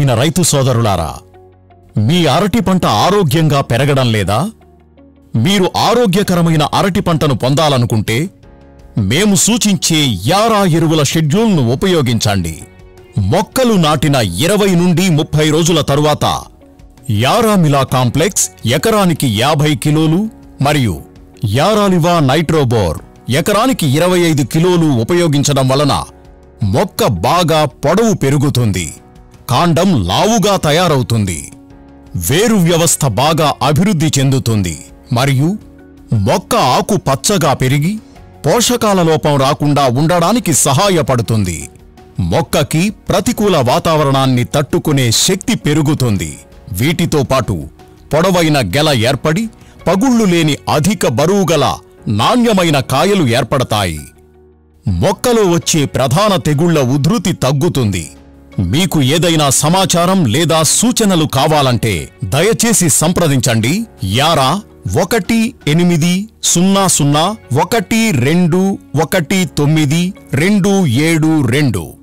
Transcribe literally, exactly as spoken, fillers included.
ప్రియమైన రైతు సోదరులారా, మీ అరటి పంట ఆరోగ్యంగా పెరగడం లేదా? మీరు ఆరోగ్యకరమైన అరటి పంటను పొందాలనుకుంటే మేము సూచించే యారా ఎరువుల షెడ్యూల్ను ఉపయోగించండి. మొక్కలు నాటిన ఇరవై నుండి ముప్పై రోజుల తరువాత యారా మిలా కాంప్లెక్స్ ఎకరానికి యాభై కిలోలు మరియు యారాలివా నైట్రోబోర్ ఎకరానికి ఇరవై ఐదు కిలోలు ఉపయోగించడం వలన మొక్క బాగా పొడవు పెరుగుతుంది, కాండం లావుగా తయారవుతుంది, వేరు వ్యవస్థ బాగా అభివృద్ధి చెందుతుంది మరియు మొక్క ఆకు పచ్చగా పెరిగి పోషకాల లోపం రాకుండా ఉండడానికి సహాయపడుతుంది. మొక్కకి ప్రతికూల వాతావరణాన్ని తట్టుకునే శక్తి పెరుగుతుంది. వీటితో పాటు పొడవైన గెల ఏర్పడి పగుళ్లు లేని అధిక బరువుగల నాణ్యమైన కాయలు ఏర్పడతాయి. మొక్కలో వచ్చే ప్రధాన తెగుళ్ల ఉధృతి తగ్గుతుంది. మీకు ఏదైనా సమాచారం లేదా సూచనలు కావాలంటే దయచేసి సంప్రదించండి. యారా ఒకటి ఎనిమిది సున్నా సున్నా ఒకటి రెండు ఒకటి తొమ్మిది రెండు ఏడు రెండు.